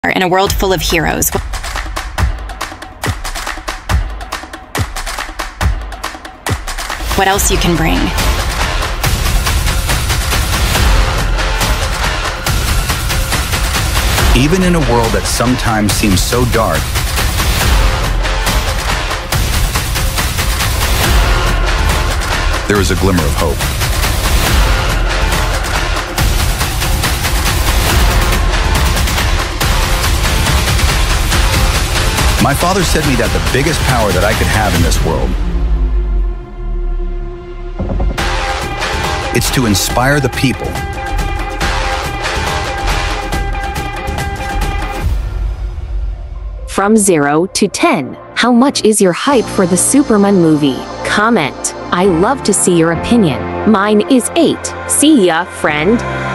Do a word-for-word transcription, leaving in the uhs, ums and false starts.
in a world full of heroes. What else you can bring? Even in a world that sometimes seems so dark, there is a glimmer of hope. My father said to me that the biggest power that I could have in this world, it's to inspire the people. From zero to ten, how much is your hype for the Superman movie? Comment. I love to see your opinion. Mine is eight. See ya, friend.